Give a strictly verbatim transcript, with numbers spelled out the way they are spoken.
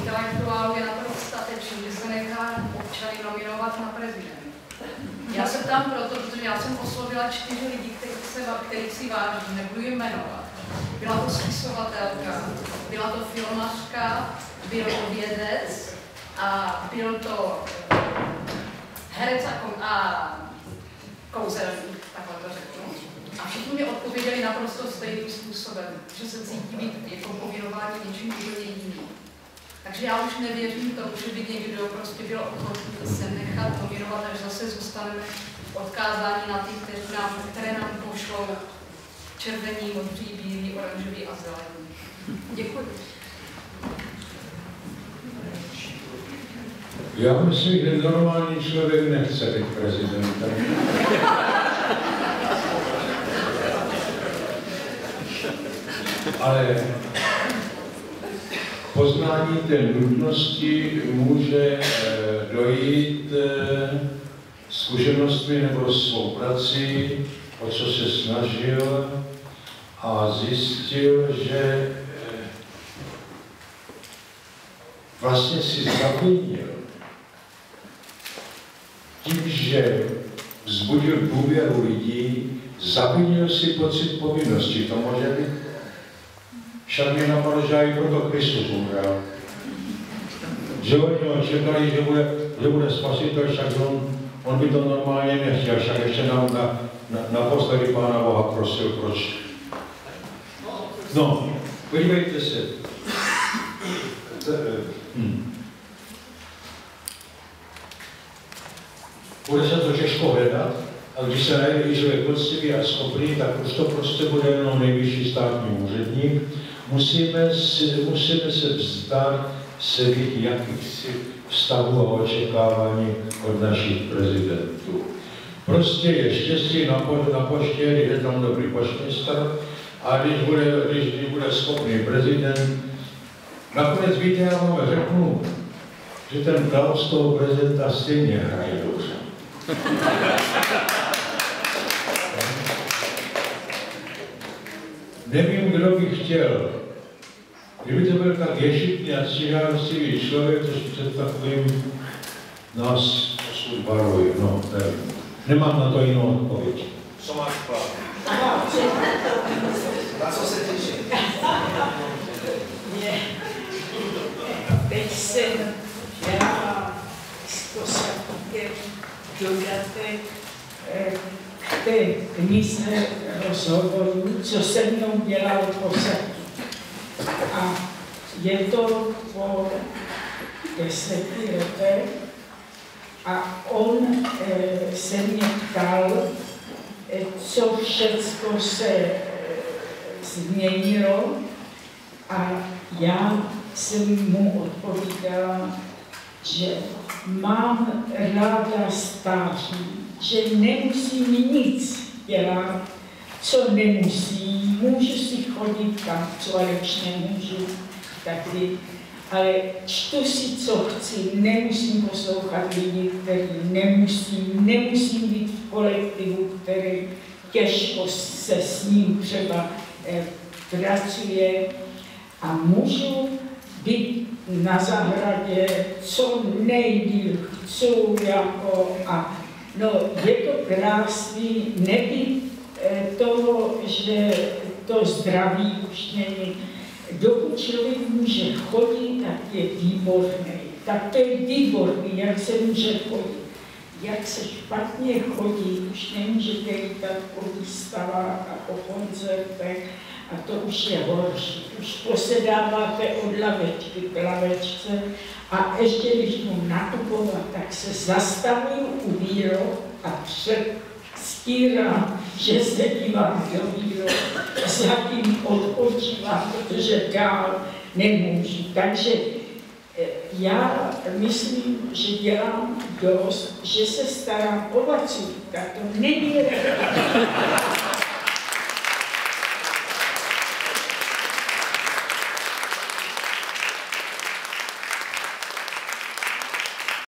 intelektuálů je na to dostatečný, že se nechá občany nominovat na prezidenta. Já se ptám proto, protože já jsem oslovila čtyři lidi, kterých, se, kterých si vážím, nebudu jim jmenovat. Byla to spisovatelka, byla to filmařka, byl to vědec a byl to herec a, kom, a kouzelník, takhle to řeknu. A všichni mi odpověděli naprosto stejným způsobem, že se cítí být jako pověnování něčím úplně jiným. Takže já už nevěřím tomu, že by někdo prostě byl ochotný se nechat nominovat, až zase zůstaneme odkázáni na ty, které nám, které nám pošlou červení, modří, bílý, oranžový a zelený. Děkuji. Já myslím, že normální člověk nechce být prezidentem. Ale poznání té nutnosti může dojít zkušenostmi nebo svou prací, o co se snažil a zjistil, že vlastně si zavinil tím, že vzbudil důvěru lidí, zavinil si pocit povinnosti. To může být. Však mě napadlo, že i proto Kristus umřel. Že oni čekali, že bude, že bude spasitel, však on, on by to normálně nechtěl, však ještě nám na, na, naposledy Pána Boha prosil, proč. No, podívejte se. Hm. Bude se to těžko hledat, a když se najde, že je poctivý a schopný, tak už to prostě bude jenom nejvyšší státní úředník. Musíme, si, musíme se vzdát svých jakýchsi vztahů a očekávání od našich prezidentů. Prostě je štěstí na, po, na poště, je tam dobrý poštměstr, a když bude, když, když bude schopný prezident, nakonec víte, já vám řeknu, že ten Klaus toho prezidenta stejně hraje dobře. Nevím, kdo by chtěl. Kdyby to byl tak ješitný a ctižádostivý člověk, to před takovým nás posud varuji. No, nevím. Nemám na to jinou odpověď. Co máš plán? Na co se těší? Teď jsem dělala zkusil dodatek k té knize rozhovorů, co se mnou dělal pozadí. A je to po deseti letech a on e, se mě ptal, e, co všecko se e, změnilo, a já jsem mu odpovídala, že mám ráda stáří, že nemusím nic dělat, co nemusím, můžu si chodit tam, co alež nemůžu, taky, ale čtu si, co chci, nemusím poslouchat lidi, který nemusím, nemusím být v kolektivu, který těžko se s ním třeba eh, pracuje, a můžu být na zahradě, co nejdýl chci, jako, a no, je to krásný, nebýt toho, že to zdraví už není. Dokud člověk může chodit, tak je výborný. Tak to je výborný, jak se může chodit. Jak se špatně chodí, už nemůžete jít tak po výstavách a po koncertech, a to už je horší. Už posedáváte od lavečky k lavečce, a ještě když mu nakupovat, tak se zastavuju u výrok a předstírám, že se dívám do výrok, zatím odpočívám, protože dál nemůžu. Takže já myslím, že dělám dost, že se starám o vacíka, to není